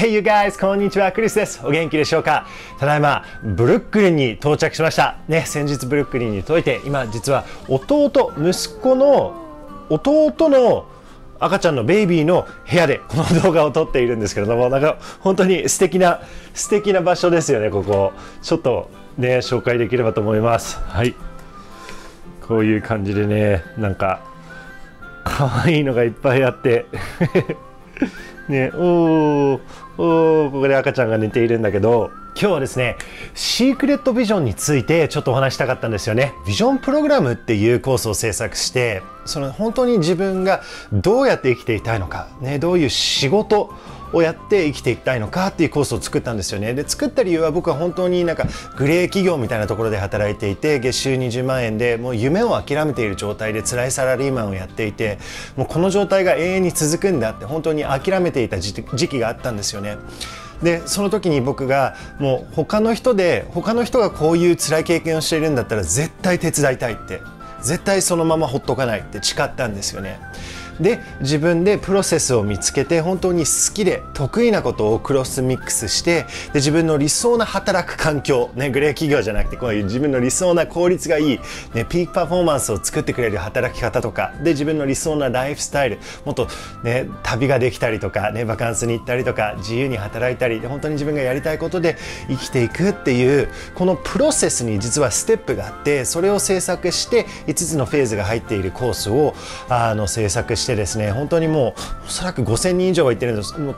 Hey you guys! こんにちは、クリスです。お元気でしょうか？ただいま、ブルックリンに到着しました。ね、先日ブルックリンに届いて、今実は息子の弟の赤ちゃんのベイビーの部屋でこの動画を撮っているんですけれども、なんか本当に素敵な場所ですよね、ここ。ちょっとね、紹介できればと思います。はい。こういう感じでね、なんか、可愛いのがいっぱいあってね、ここで赤ちゃんが寝ているんだけど、今日はですね、シークレットビジョンについてちょっとお話したかったんですよね。ビジョンプログラムっていうコースを制作して、本当に自分がどうやって生きていたいのか、ね、どういう仕事をやって生きていきたいのかっていうコースを作ったんですよね。で、作った理由は僕は本当になんかグレー企業みたいなところで働いていて、月収20万円でもう夢を諦めている状態で辛いサラリーマンをやっていて、もうこの状態が永遠に続くんだって本当に諦めていた時期があったんですよね。で、その時に僕がもう他の人がこういう辛い経験をしているんだったら絶対手伝いたいって、絶対そのままほっとかないって誓ったんですよね。で、自分でプロセスを見つけて本当に好きで得意なことをクロスミックスして、で、自分の理想な働く環境、ね、グレー企業じゃなくてこういう自分の理想な効率がいい、ね、ピークパフォーマンスを作ってくれる働き方とかで、自分の理想なライフスタイル、もっとね、旅ができたりとか、ね、バカンスに行ったりとか自由に働いたりで、本当に自分がやりたいことで生きていくっていうこのプロセスに実はステップがあって、それを制作して5つのフェーズが入っているコースを制作してですね、本当にもうおそらく5000人以上は行ってるんです。もう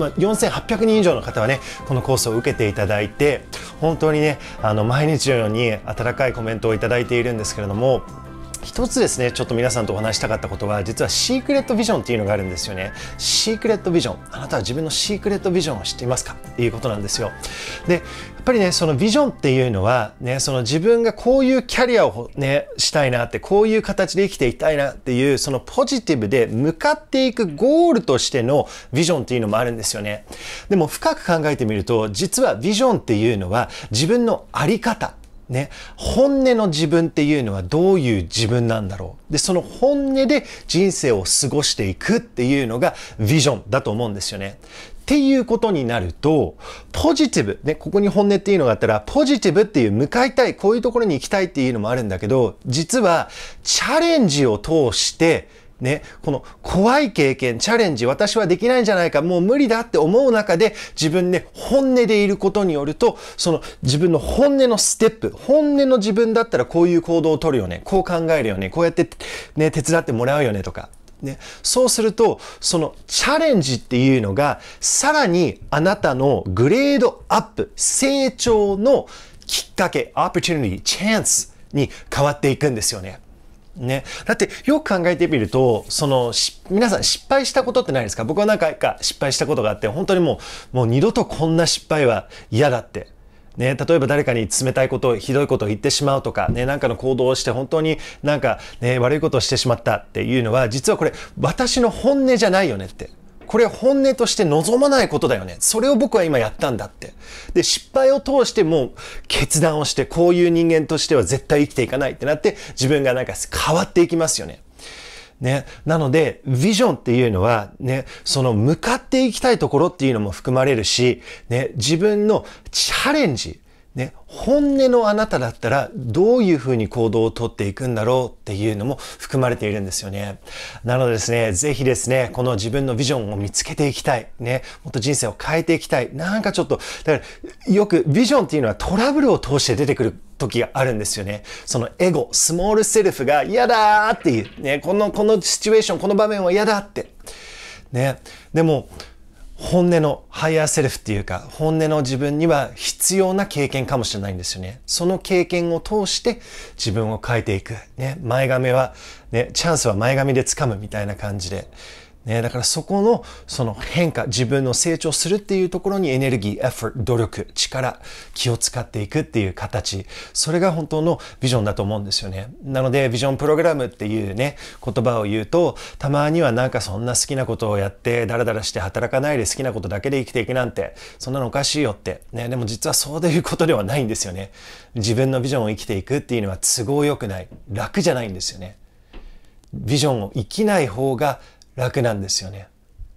4800人以上の方はね、このコースを受けていただいて、本当にね、毎日のように温かいコメントをいただいているんですけれども、一つですね、ちょっと皆さんとお話したかったことは、実はシークレットビジョンっていうのがあるんですよね。シークレットビジョン。あなたは自分のシークレットビジョンを知っていますかっていうことなんですよ。で、やっぱりね、そのビジョンっていうのは、ね、その自分がこういうキャリアをね、したいなって、こういう形で生きていきたいなっていう、そのポジティブで向かっていくゴールとしてのビジョンっていうのもあるんですよね。でも深く考えてみると、実はビジョンっていうのは自分のあり方、ね、本音の自分っていうのはどういう自分なんだろう。で、その本音で人生を過ごしていくっていうのがビジョンだと思うんですよね。っていうことになると、ポジティブ、ね、ここに本音っていうのがあったら、ポジティブっていう向かいたい、こういうところに行きたいっていうのもあるんだけど、実はチャレンジを通して、ね、この怖い経験、チャレンジ、私はできないんじゃないか、もう無理だって思う中で自分で本音でいることによると、その自分の本音のステップ、本音の自分だったらこういう行動を取るよね、こう考えるよね、こうやってね、手伝ってもらうよねとか。ね、そうすると、そのチャレンジっていうのが、さらにあなたのグレードアップ、成長のきっかけ、opportunity、チャンスに変わっていくんですよね。ね。だってよく考えてみると、皆さん失敗したことってないですか？僕は何回か失敗したことがあって、本当にもう二度とこんな失敗は嫌だって。ね、例えば誰かに冷たいこと、ひどいことを言ってしまうとか、ね、なんかの行動をして本当になんかね、悪いことをしてしまったっていうのは、実はこれ私の本音じゃないよねって。これは本音として望まないことだよね。それを僕は今やったんだって。で、失敗を通してもう決断をして、こういう人間としては絶対生きていかないってなって、自分がなんか変わっていきますよね。ね。なので、ビジョンっていうのは、ね、その向かっていきたいところっていうのも含まれるし、ね、自分のチャレンジ、ね、本音のあなただったらどういうふうに行動をとっていくんだろうっていうのも含まれているんですよね。なのでですね、ぜひですね、この自分のビジョンを見つけていきたい。ね、もっと人生を変えていきたい。なんかちょっと、だからよくビジョンっていうのはトラブルを通して出てくる時があるんですよね。そのエゴ、スモールセルフが嫌だーっていう。ね、このシチュエーション、この場面は嫌だって。ね、でも、本音のハイヤーセルフっていうか、本音の自分には必要な経験かもしれないんですよね。その経験を通して自分を変えていく。ね、前髪は、ね、チャンスは前髪で掴むみたいな感じで。ね、だからそこのその変化、自分の成長するっていうところにエネルギー、エフォート、努力、力、気を使っていくっていう形、それが本当のビジョンだと思うんですよね。なのでビジョンプログラムっていうね、言葉を言うと、たまにはなんかそんな好きなことをやってダラダラして働かないで好きなことだけで生きていくなんて、そんなのおかしいよってね。でも実はそういうことではないんですよね。自分のビジョンを生きていくっていうのは都合良くない、楽じゃないんですよね。ビジョンを生きない方が楽なんですよね。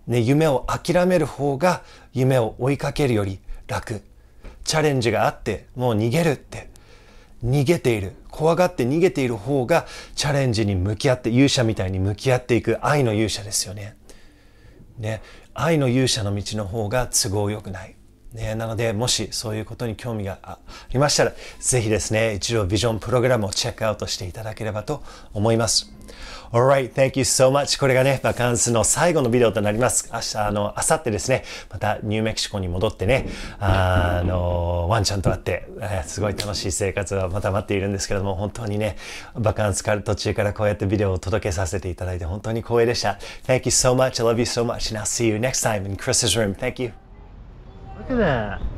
ね、夢を諦める方が夢を追いかけるより楽。チャレンジがあって、もう逃げるって。逃げている。怖がって逃げている方がチャレンジに向き合って、勇者みたいに向き合っていく愛の勇者ですよね。ね、愛の勇者の道の方が都合よくない。ね、なので、もしそういうことに興味がありましたら、ぜひですね、一度ビジョンプログラムをチェックアウトしていただければと思います。Alright, thank you so much. これがね、バカンスの最後のビデオとなります。明後日ですね、またニューメキシコに戻ってね、ワンちゃんと会って、すごい楽しい生活がまた待っているんですけれども、本当にね、バカンスから途中からこうやってビデオを届けさせていただいて、本当に光栄でした。Thank you so much. I love you so much. And I'll see you next time in Chris's room. Thank you. Look at that.